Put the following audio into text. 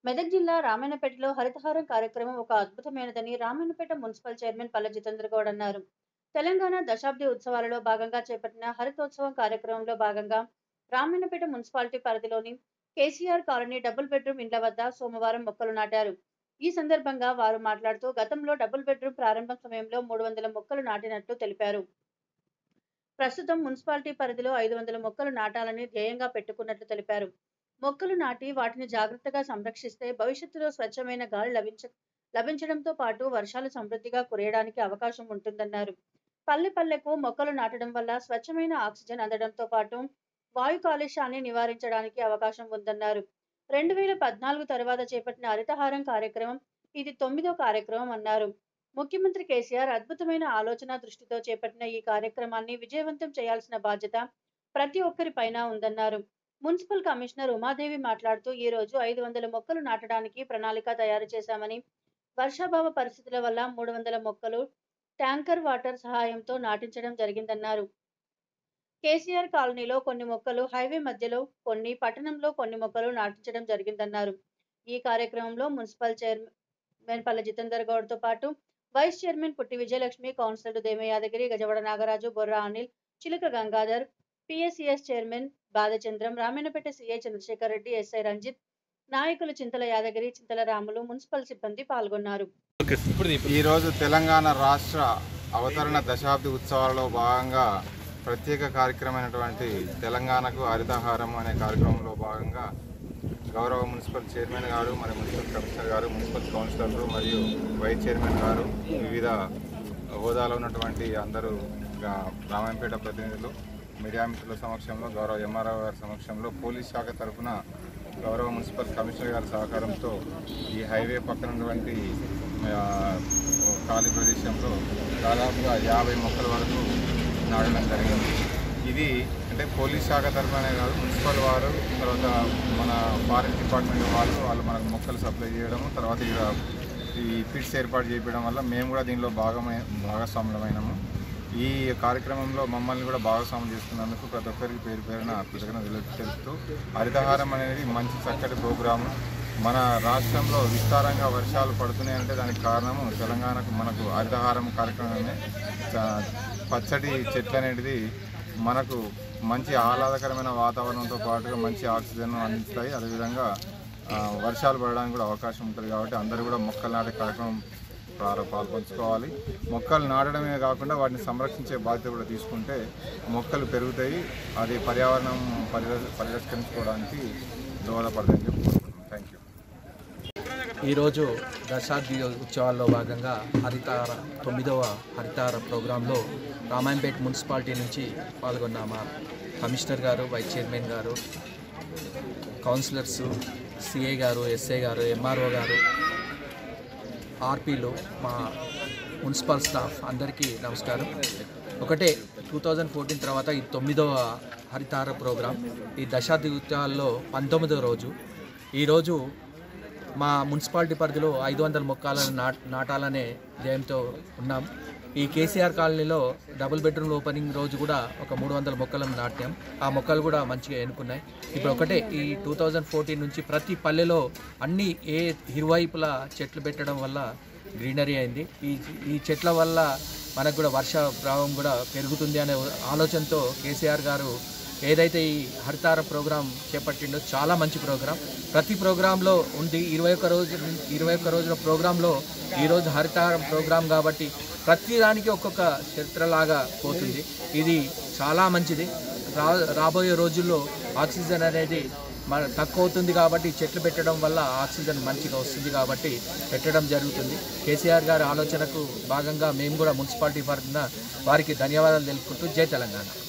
మెదక్ జిల్లా రామాయణపేటలో హరితహారం కార్యక్రమం ఒక అద్భుతమైనదని రామాయణపేట మున్సిపల్ చైర్మన్ పల్ల జితేంద్ర గౌడ్ అన్నారు. తెలంగాణ దశాబ్ది ఉత్సవాలలో భాగంగా చేపట్టిన హరితోత్సవం కార్యక్రమంలో భాగంగా రామాయణపేట మున్సిపాలిటీ పరిధిలోని కేసీఆర్ కాలనీ డబుల్ బెడ్రూమ్ ఇండ్ల వద్ద సోమవారం మొక్కలు నాటారు. ఈ సందర్భంగా వారు మాట్లాడుతూ గతంలో డబుల్ బెడ్రూమ్ ప్రారంభం సమయంలో 300 మొక్కలు నాటినట్లు తెలిపారు. ప్రస్తుతం మున్సిపాలిటీ పరిధిలో 500 మొక్కలు నాటాలని ధ్యేయంగా పెట్టుకున్నట్లు తెలిపారు. మొక్కలు నాటి వాటిని జాగ్రత్తగా సంరక్షిస్తే భవిష్యత్తులో స్వచ్ఛమైన గాలి లభించడంతో పాటు వర్షాలు సమృద్ధిగా కురియడానికి అవకాశం ఉంటుందన్నారు. పల్లె పల్లెకు మొక్కలు నాటడం వల్ల స్వచ్ఛమైన ఆక్సిజన్ అందడంతో పాటు వాయు కాలుష్యాన్ని నివారించడానికి అవకాశం ఉందన్నారు. 2014 తర్వాత చేపట్టిన హరితహారం కార్యక్రమం ఇది 9వ కార్యక్రమం అన్నారు. ముఖ్యమంత్రి కేసీఆర్ అద్భుతమైన ఆలోచన దృష్టితో చేపట్టిన ఈ కార్యక్రమాన్ని విజయవంతం చేయాల్సిన బాధ్యత ప్రతి ఒక్కరిపైన ఉందన్నారు. మున్సిపల్ కమిషనర్ ఉమాదేవి మాట్లాడుతూ ఈ రోజు 500 మొక్కలు నాటడానికి ప్రణాళిక తయారు చేశామని, వర్షాభావ పరిస్థితుల వల్ల 300 మొక్కలు ట్యాంకర్ వాటర్ సహాయంతో నాటించడం జరిగిందన్నారు. కేసీఆర్ కాలనీలో కొన్ని మొక్కలు, హైవే మధ్యలో కొన్ని, పట్టణంలో కొన్ని మొక్కలు నాటించడం జరిగిందన్నారు. ఈ కార్యక్రమంలో మున్సిపల్ చైర్మన్ పల్ల జితేందర్ గౌడ్ తో పాటు వైస్ చైర్మన్ పుట్టి విజయలక్ష్మి, కౌన్సిలర్లు Demas Yadagiri, Gajavada Nagaraju, Borra Anil, Chiluka Gangadhar, PSCS chairman Badhachandram, Ramayampet CI Chandrasekhar Reddy, SI Ranjith, నాయకులు చింతల యాదగిరి, చింతల రాములు, మున్సిపల్ సిబ్బంది పాల్గొన్నారు. ఈ రోజు తెలంగాణ రాష్ట్ర అవతరణ దశాబ్ది ఉత్సవాలలో భాగంగా ప్రత్యేక కార్యక్రమమైనటువంటి తెలంగాణకు హరితహారం అనే కార్యక్రమంలో భాగంగా గౌరవ మున్సిపల్ చైర్మన్ గారు, మరి మున్సిపల్ కమిషనర్ గారు, మున్సిపల్ కౌన్సిలర్లు మరియు వైస్ చైర్మన్ గారు, వివిధ హోదాలో ఉన్నటువంటి అందరూ రామాయంపేట ప్రతినిధులు, మీడియా మిత్రుల సమక్షంలో, గౌరవ ఎంఆర్ఓ గారి సమక్షంలో, పోలీస్ శాఖ తరఫున గౌరవ మున్సిపల్ కమిషనర్ గారి సహకారంతో ఈ హైవే పక్కన ఉన్నటువంటి ఖాళీ ప్రదేశంలో దాదాపుగా 50 మొక్కల వరకు నాటడం జరిగింది. ఇది అంటే పోలీస్ శాఖ తరఫునే కాదు, మున్సిపల్ వారు, తర్వాత మన ఫారెస్ట్ డిపార్ట్మెంట్ వాళ్ళు మనకు మొక్కలు సప్లై చేయడము, తర్వాత ఈ పిట్స్ ఏర్పాటు చేయడం వల్ల మేము కూడా దీనిలో భాగస్వాములమైనాము. ఈ కార్యక్రమంలో మమ్మల్ని కూడా భాగస్వామ్యం చేసుకున్నందుకు ప్రతి ఒక్కరికి పేరు పేరున కృతజ్ఞతలు తెలుపుతూ, హరితహారం అనేది మంచి చక్కటి ప్రోగ్రాము. మన రాష్ట్రంలో విస్తారంగా వర్షాలు పడుతున్నాయంటే దానికి కారణము తెలంగాణకు మనకు హరితహారం కార్యక్రమమే. పచ్చటి చెట్లు అనేది మనకు మంచి ఆహ్లాదకరమైన వాతావరణంతో పాటుగా మంచి ఆక్సిజన్ అందిస్తాయి. అదేవిధంగా వర్షాలు పడడానికి కూడా అవకాశం ఉంటుంది. కాబట్టి అందరూ కూడా మొక్కలు నాటే కార్యక్రమం పాల్పంచుకోవాలి. మొక్కలు నాటడమే కాకుండా వాటిని సంరక్షించే బాధ్యత కూడా తీసుకుంటే మొక్కలు పెరుగుతాయి, అది పర్యావరణం పరిరక్షించుకోవడానికి దోహదపడదని చెప్పుకుంటున్నాను. Thank you. ఈరోజు దశాబ్ది ఉత్సవాల్లో భాగంగా 9వ హరితహార ప్రోగ్రాంలో రామాయంపేట మున్సిపాలిటీ నుంచి పాల్గొన్న మా కమిషనర్ గారు, వైస్ చైర్మన్ గారు, కౌన్సిలర్సు, సిఐ గారు, ఎస్ఐ గారు, ఎంఆర్ఓ గారు, ఆర్పీలు, మా మున్సిపల్ స్టాఫ్ అందరికీ నమస్కారం. 2014 తర్వాత ఈ 9వ హరితహార ప్రోగ్రాం, ఈ దశాబ్ది ఉత్సవాల్లో 19వ రోజు. ఈరోజు మా మున్సిపాలిటీ పరిధిలో 500 మొక్కలను నాటాలనే ధ్యేయంతో ఉన్నాం. ఈ కేసీఆర్ కాలనీలో డబుల్ బెడ్రూమ్ ఓపెనింగ్ రోజు కూడా ఒక 300 మొక్కలను నాటాం. ఆ మొక్కలు కూడా మంచిగా ఎన్నుకున్నాయి. ఇప్పుడు ఈ 2014 నుంచి ప్రతి పల్లెలో అన్ని ఇరువైపులా చెట్లు పెట్టడం వల్ల గ్రీనరీ అయింది. ఈ చెట్ల వల్ల మనకు కూడా వర్ష ప్రభావం కూడా పెరుగుతుంది అనే ఆలోచనతో కేసీఆర్ గారు ఏదైతే ఈ హరితహార ప్రోగ్రాం చేపట్టిండో చాలా మంచి ప్రోగ్రాం. ప్రతి ప్రోగ్రాంలో ఉంది 21 రోజుల ప్రోగ్రాంలో ఈరోజు హరితహారం ప్రోగ్రాం కాబట్టి ప్రతి దానికి ఒక్కొక్క చరిత్రలాగా పోతుంది. ఇది చాలా మంచిది. రాబోయే రోజుల్లో ఆక్సిజన్ అనేది తక్కువ అవుతుంది కాబట్టి చెట్లు పెట్టడం వల్ల ఆక్సిజన్ మంచిగా వస్తుంది కాబట్టి పెట్టడం జరుగుతుంది. కేసీఆర్ గారి ఆలోచనకు భాగంగా మేము కూడా మున్సిపాలిటీ తరఫున వారికి ధన్యవాదాలు తెలుపుకుంటూ జై తెలంగాణ.